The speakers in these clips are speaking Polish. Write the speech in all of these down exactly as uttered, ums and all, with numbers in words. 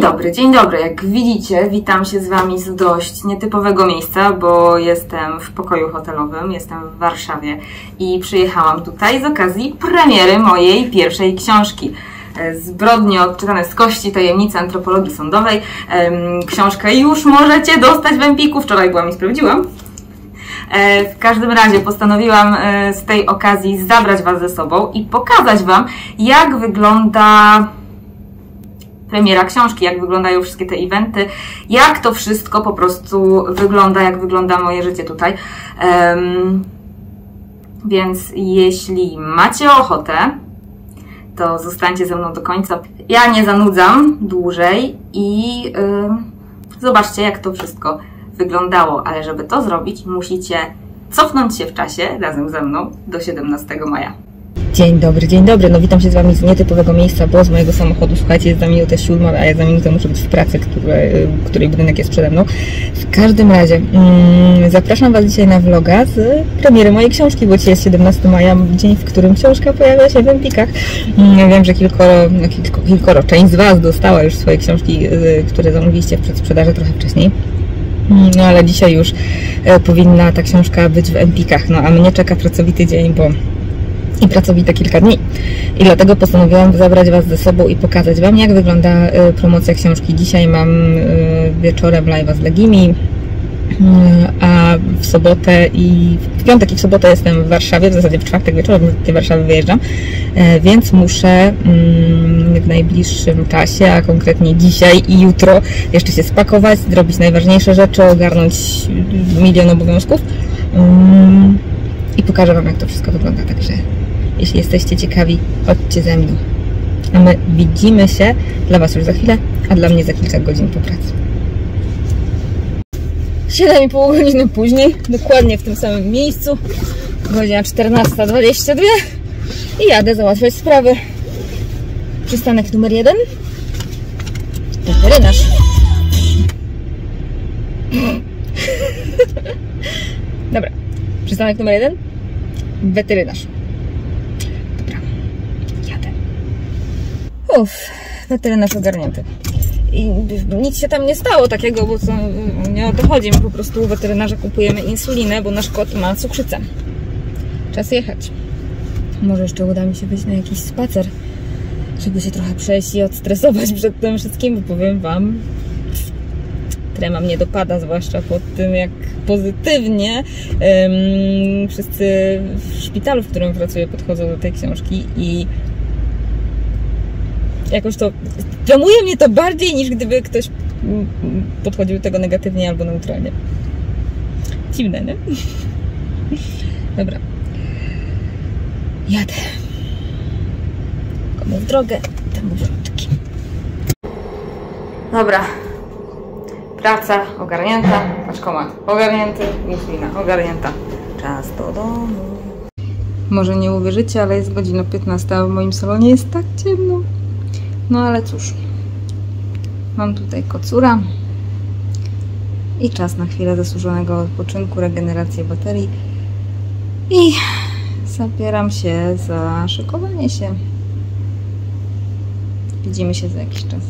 dobry, dzień dobry. Jak widzicie, witam się z Wami z dość nietypowego miejsca, bo jestem w pokoju hotelowym, jestem w Warszawie i przyjechałam tutaj z okazji premiery mojej pierwszej książki. Zbrodnie odczytane z kości, tajemnice antropologii sądowej. Książkę już możecie dostać w Empiku, wczoraj byłam i sprawdziłam. W każdym razie postanowiłam z tej okazji zabrać Was ze sobą i pokazać Wam, jak wygląda premiera książki, jak wyglądają wszystkie te eventy, jak to wszystko po prostu wygląda, jak wygląda moje życie tutaj. Um, więc jeśli macie ochotę, to zostańcie ze mną do końca. Ja nie zanudzam dłużej i yy, zobaczcie, jak to wszystko wyglądało. Ale żeby to zrobić, musicie cofnąć się w czasie razem ze mną do siedemnastego maja. Dzień dobry, dzień dobry. No witam się z Wami z nietypowego miejsca, bo z mojego samochodu, słuchajcie, jest za minutę siódma, a ja za minutę muszę być w pracy, które, której budynek jest przede mną. W każdym razie mm, zapraszam Was dzisiaj na vloga z premiery mojej książki, bo dzisiaj jest siedemnastego maja, dzień, w którym książka pojawia się w Empikach. Mm, wiem, że kilkoro, kilko, kilkoro, część z Was dostała już swoje książki, y, które zamówiliście w przedsprzedaży trochę wcześniej. No ale dzisiaj już y, powinna ta książka być w Empikach, no a mnie czeka pracowity dzień, bo i pracowite kilka dni. I dlatego postanowiłam zabrać Was ze sobą i pokazać Wam, jak wygląda y, promocja książki. Dzisiaj mam y, wieczorem live'a z Legimi, y, a w sobotę i w piątek i w sobotę jestem w Warszawie, w zasadzie w czwartek wieczorem z tej Warszawy wyjeżdżam, y, więc muszę y, w najbliższym czasie, a konkretnie dzisiaj i jutro jeszcze się spakować, zrobić najważniejsze rzeczy, ogarnąć milion obowiązków. Y, I pokażę Wam, jak to wszystko wygląda, także jeśli jesteście ciekawi, chodźcie ze mną. A my widzimy się dla Was już za chwilę, a dla mnie za kilka godzin po pracy. siedem i pół godziny później, dokładnie w tym samym miejscu, godzina czternasta dwadzieścia dwa i jadę załatwiać sprawy. Przystanek numer jeden. Weterynarz. Dobra. Przystanek numer jeden. Weterynarz. Dobra. Jadę. Uff, weterynarz ogarnięty. I nic się tam nie stało takiego, bo co, nie o to chodzi. My po prostu u weterynarza kupujemy insulinę, bo nasz kot ma cukrzycę. Czas jechać. Może jeszcze uda mi się wyjść na jakiś spacer, żeby się trochę przejść i odstresować przed tym wszystkim, bo powiem Wam, trema mnie dopada, zwłaszcza po tym, jak pozytywnie um, wszyscy w szpitalu, w którym pracuję, podchodzą do tej książki i jakoś to tremuje mnie to bardziej, niż gdyby ktoś podchodził do tego negatywnie albo neutralnie. Dziwne, nie? Dobra. Jadę. Komu w drogę, temu wrotki. Dobra. Praca ogarnięta, paczkomat ogarnięty, insulina ogarnięta. Czas do domu. Może nie uwierzycie, ale jest godzina piętnasta, a w moim salonie jest tak ciemno. No ale cóż. Mam tutaj kocura. I czas na chwilę zasłużonego odpoczynku, regenerację baterii. I zabieram się za szykowanie się. Widzimy się za jakiś czas.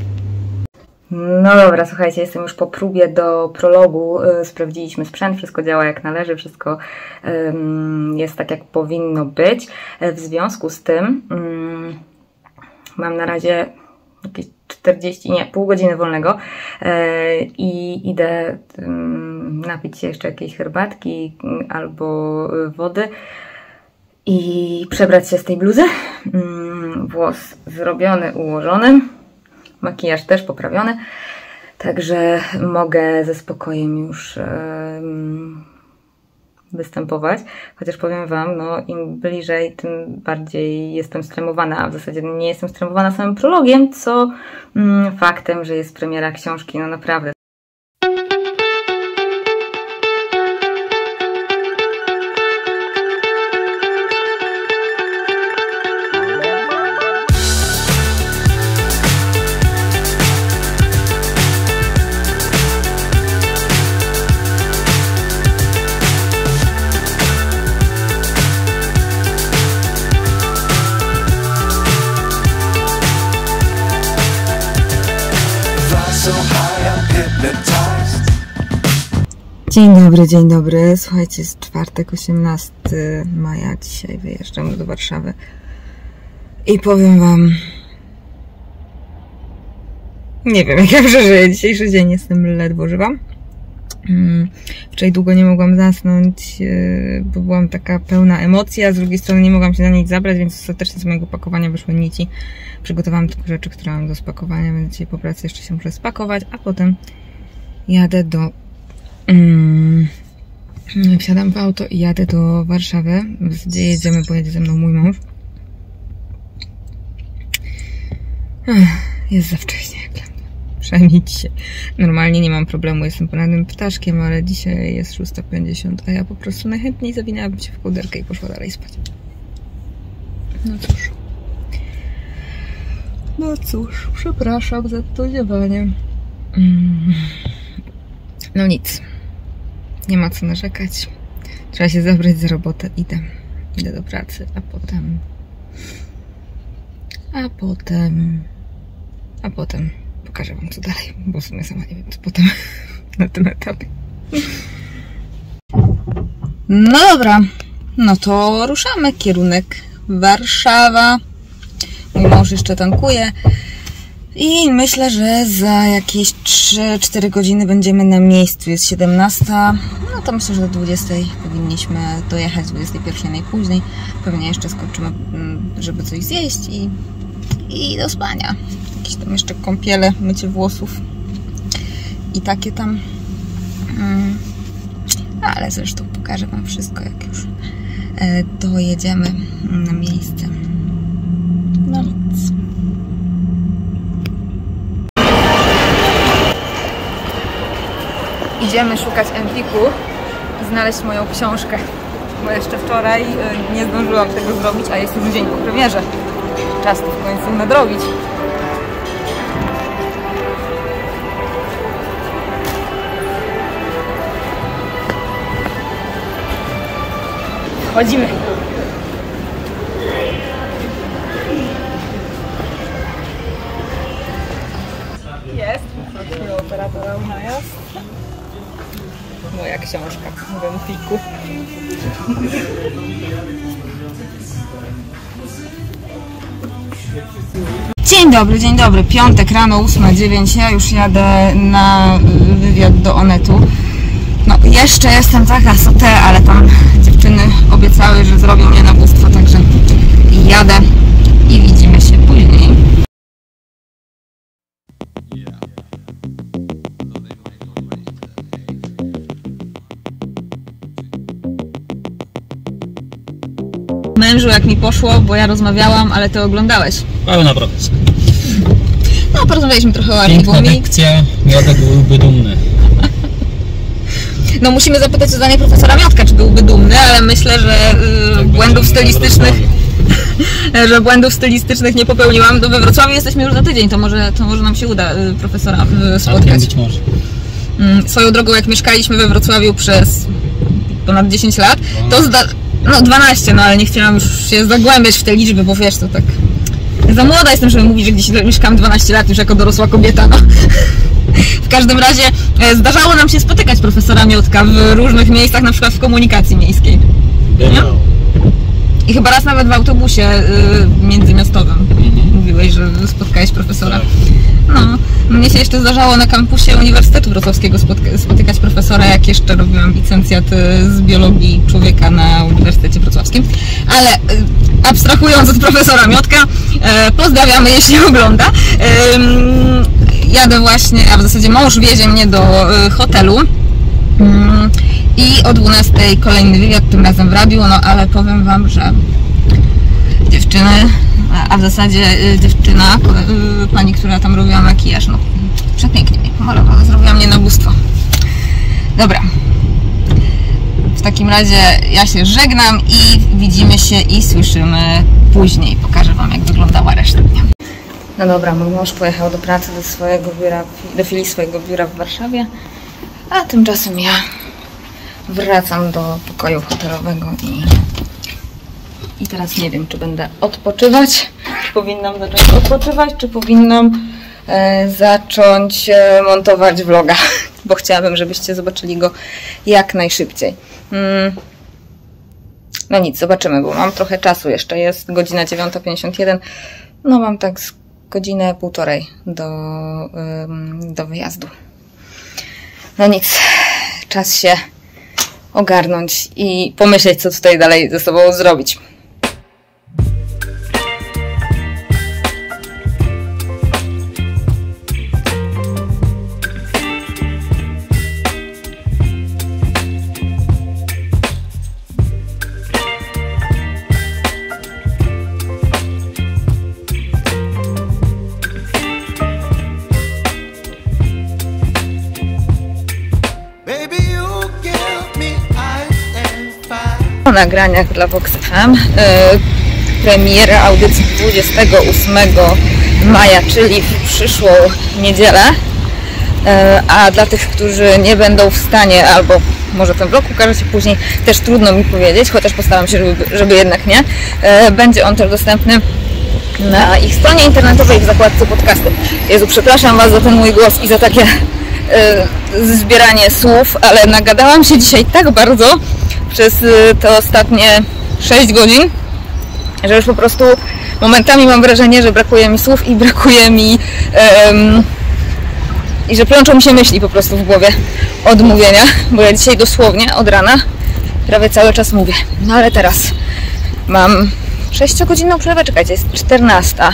No dobra, słuchajcie, jestem już po próbie do prologu, sprawdziliśmy sprzęt, wszystko działa jak należy, wszystko jest tak jak powinno być. W związku z tym mam na razie jakieś czterdzieści, nie, pół godziny wolnego i idę napić się jeszcze jakiejś herbatki albo wody i przebrać się z tej bluzy. Włos zrobiony, ułożony. Makijaż też poprawiony, także mogę ze spokojem już yy, występować. Chociaż powiem Wam, no im bliżej, tym bardziej jestem stremowana, a w zasadzie nie jestem stremowana samym prologiem, co yy, faktem, że jest premiera książki, no naprawdę. Dzień dobry, dzień dobry. Słuchajcie, jest czwartek, osiemnastego maja. Dzisiaj wyjeżdżam do Warszawy. I powiem wam... Nie wiem, jak ja przeżyję dzisiejszy dzień. Jestem ledwo żywa. Wczoraj długo nie mogłam zasnąć, bo byłam taka pełna emocji, a z drugiej strony nie mogłam się na nic zabrać, więc ostatecznie z mojego pakowania wyszły nici. Przygotowałam tylko rzeczy, które mam do spakowania, więc dzisiaj po pracy jeszcze się muszę spakować, a potem jadę do... Hmm, wsiadam w auto i jadę do Warszawy. W zasadzie jedziemy, bo jedzie ze mną mój mąż. Jest za wcześnie, jak dla mnie. Przynajmniej dzisiaj. Normalnie nie mam problemu, jestem porannym ptaszkiem, ale dzisiaj jest szósta pięćdziesiąt, a ja po prostu najchętniej zawinęłabym się w kołderkę i poszła dalej spać. No cóż. No cóż, przepraszam za to ziewanie. Mm. No nic. Nie ma co narzekać. Trzeba się zabrać za robotę. Idę. Idę do pracy, a potem... A potem... A potem... Pokażę wam co dalej, bo w sumie sama nie wiem, co potem na tym etapie. No dobra, no to ruszamy. Kierunek Warszawa. Mój mąż jeszcze tankuje. I myślę, że za jakieś trzy cztery godziny będziemy na miejscu. Jest siedemnasta. No to myślę, że do dwudziestej powinniśmy dojechać, dwudziestej pierwszej najpóźniej. Pewnie jeszcze skoczymy, żeby coś zjeść i, i do spania. Jakieś tam jeszcze kąpiele, mycie włosów i takie tam. Hmm. Ale zresztą pokażę wam wszystko, jak już dojedziemy na miejsce. No nic. Idziemy szukać Empiku i znaleźć moją książkę, bo jeszcze wczoraj nie zdążyłam tego zrobić, a jest już dzień po premierze. Czas to w końcu nadrobić. Chodzimy. Jest. Prosimy operatora o najazd. Moja książka w Empiku. Dzień dobry, dzień dobry. Piątek rano, ósma dziewięć. Ja już jadę na wywiad do Onetu. No jeszcze jestem taka sotę, ale tam dziewczyny obiecały, że zrobią mnie na bóstwo, także jadę i widzimy się później. Mężu, jak mi poszło, bo ja rozmawiałam, ale ty oglądałeś. Pełna profesja. No, porozmawialiśmy trochę o Piękna Archigumi. dykcja, Miodek byłby dumny. No musimy zapytać o zdanie profesora Miodka, czy byłby dumny, ale myślę, że yy, błędów stylistycznych że błędów stylistycznych nie popełniłam. No, we Wrocławiu jesteśmy już za tydzień, to może, to może nam się uda yy, profesora yy, spotkać. Być może. Yy, swoją drogą, jak mieszkaliśmy we Wrocławiu przez ponad dziesięć lat, to zda... no dwanaście, no ale nie chciałam już się zagłębiać w te liczby, bo wiesz, to tak... Za młoda jestem, żeby mówić, że gdzieś mieszkam dwanaście lat już jako dorosła kobieta, no. W każdym razie e, zdarzało nam się spotykać profesora Miodka w różnych miejscach, na przykład w komunikacji miejskiej. Nie? I chyba raz nawet w autobusie y, międzymiastowym mhm. mówiłeś, że spotkałeś profesora. No, mnie się jeszcze zdarzało na kampusie Uniwersytetu Wrocławskiego spotka spotykać profesora, jak jeszcze robiłam licencjat z biologii człowieka na Uniwersytecie Wrocławskim. Ale y, abstrahując od profesora Miodka, y, pozdrawiamy, jeśli ogląda. Y, jadę właśnie, a w zasadzie mąż wiezie mnie do y, hotelu. Y, I o dwunastej kolejny wywiad, tym razem w radiu, no ale powiem wam, że dziewczyny, a w zasadzie dziewczyna, pani, która tam robiła makijaż, no przepięknie mnie pomalowała, zrobiła mnie na bóstwo. Dobra, w takim razie ja się żegnam i widzimy się i słyszymy później. Pokażę wam, jak wyglądała reszta dnia. No dobra, mój mąż pojechał do pracy, do swojego biura, do filii swojego biura w Warszawie, a tymczasem ja wracam do pokoju hotelowego i, i teraz nie wiem, czy będę odpoczywać, czy powinnam zacząć odpoczywać, czy powinnam e, zacząć e, montować vloga, bo chciałabym, żebyście zobaczyli go jak najszybciej. Mm. No nic, zobaczymy, bo mam trochę czasu jeszcze. Jest godzina dziewiąta pięćdziesiąt jeden. No mam tak z godzinę, półtorej do, ym, do wyjazdu. No nic, czas się ogarnąć i pomyśleć, co tutaj dalej ze sobą zrobić. Po nagraniach dla Vox F M yy, premiera audycji dwudziestego ósmego maja, czyli w przyszłą niedzielę, yy, a dla tych, którzy nie będą w stanie, albo może ten vlog ukaże się później, też trudno mi powiedzieć, chociaż postaram się, żeby, żeby jednak nie, yy, będzie on też dostępny na ich stronie internetowej w zakładce podcasty. Jezu, przepraszam Was za ten mój głos i za takie yy, zbieranie słów, ale nagadałam się dzisiaj tak bardzo przez te ostatnie sześć godzin, że już po prostu momentami mam wrażenie, że brakuje mi słów i brakuje mi um, i że plączą mi się myśli po prostu w głowie od mówienia, bo ja dzisiaj dosłownie od rana prawie cały czas mówię. No ale teraz mam sześciogodzinną przerwę, czekajcie, jest czternasta.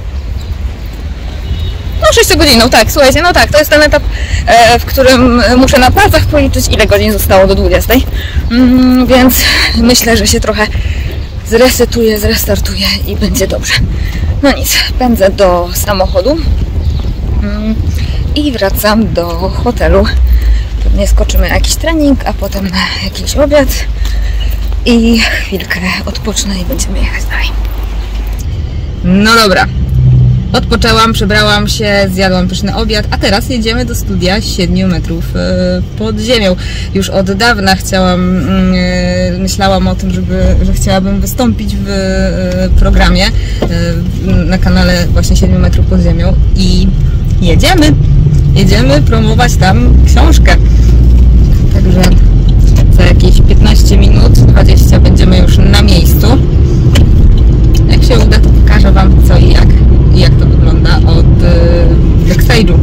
No sześciogodzinną, tak, słuchajcie, no tak, to jest ten etap, e, w którym muszę na palcach policzyć, ile godzin zostało do dwudziestej, mm, więc myślę, że się trochę zresetuję, zrestartuję i będzie dobrze. No nic, pędzę do samochodu mm, i wracam do hotelu. Pewnie skoczymy na jakiś trening, a potem na jakiś obiad i chwilkę odpocznę i będziemy jechać dalej. No dobra. Odpoczęłam, przebrałam się, zjadłam pyszny obiad, a teraz jedziemy do studia siedmiu metrów pod ziemią. Już od dawna chciałam, myślałam o tym, żeby, że chciałabym wystąpić w programie na kanale właśnie siedmiu metrów pod ziemią i jedziemy, jedziemy promować tam książkę. Także za jakieś piętnaście minut, dwadzieścia będziemy już na miejscu. Jak się uda, to pokażę Wam co i jak. I jak to wygląda od y, backstage'u.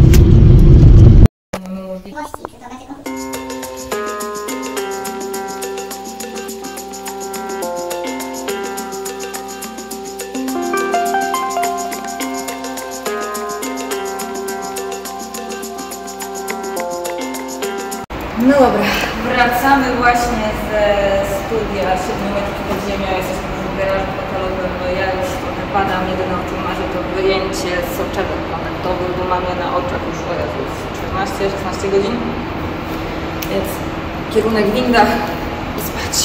No dobra, wracamy właśnie ze studia siedmiu metrów pod ziemią. Jesteśmy w garażu hotelowym. Ja już trochę padam, jedyne o czym marzę to wyjęcie soczewek planetowych, bo mamy na oczach już czternaście szesnaście godzin. Więc kierunek winda i spać.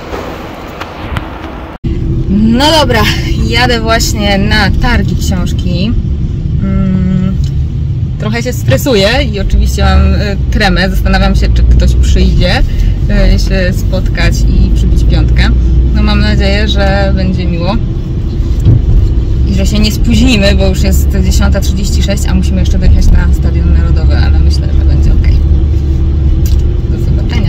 No dobra, jadę właśnie na targi książki. Hmm. Trochę się stresuję i oczywiście mam tremę. Zastanawiam się, czy ktoś przyjdzie się spotkać i przybić piątkę. No mam nadzieję, że będzie miło i że się nie spóźnimy, bo już jest dziesiąta trzydzieści sześć, a musimy jeszcze dojechać na Stadion Narodowy, ale myślę, że będzie ok. Do zobaczenia.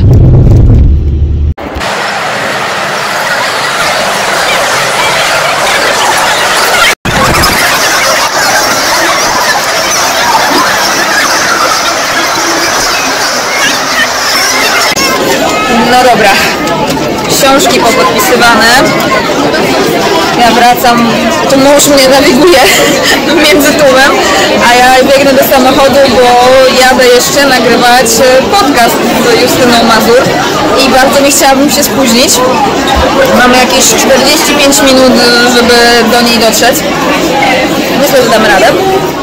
No dobra, książki popodpisywane. Ja wracam, to mąż mnie nawiguje między tłumem, a ja biegnę do samochodu, bo jadę jeszcze nagrywać podcast z Justyną Mazur i bardzo nie chciałabym się spóźnić. Mamy jakieś czterdzieści pięć minut, żeby do niej dotrzeć. Myślę, że dam radę.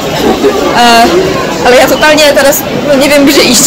Ale ja totalnie teraz nie wiem, gdzie iść.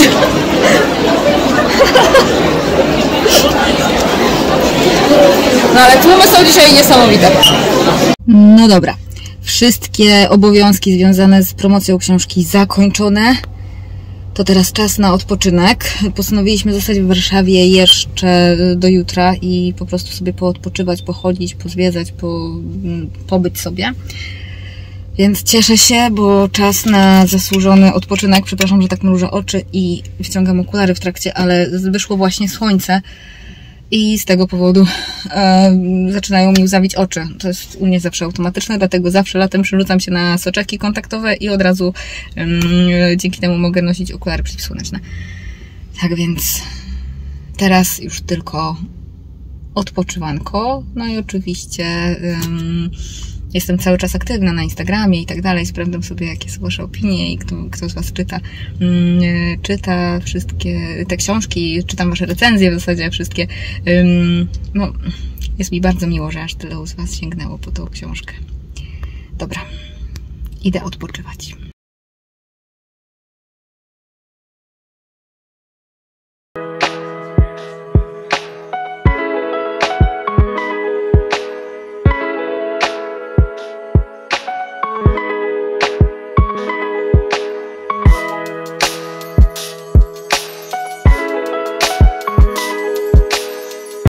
No ale tłumy są dzisiaj niesamowite. No dobra, wszystkie obowiązki związane z promocją książki zakończone. To teraz czas na odpoczynek. Postanowiliśmy zostać w Warszawie jeszcze do jutra i po prostu sobie poodpoczywać, pochodzić, pozwiedzać, po, pobyć sobie. Więc cieszę się, bo czas na zasłużony odpoczynek. Przepraszam, że tak mrużę oczy i wciągam okulary w trakcie, ale wyszło właśnie słońce i z tego powodu e, zaczynają mi łzawić oczy. To jest u mnie zawsze automatyczne, dlatego zawsze latem przerzucam się na soczeki kontaktowe i od razu e, dzięki temu mogę nosić okulary przeciwsłoneczne. Tak więc teraz już tylko odpoczywanko. No i oczywiście um, jestem cały czas aktywna na Instagramie i tak dalej. Sprawdzam sobie, jakie są Wasze opinie i kto, kto z Was czyta, um, czyta wszystkie te książki, czytam Wasze recenzje w zasadzie wszystkie. Um, no, jest mi bardzo miło, że aż tyle z Was sięgnęło po tą książkę. Dobra, idę odpoczywać.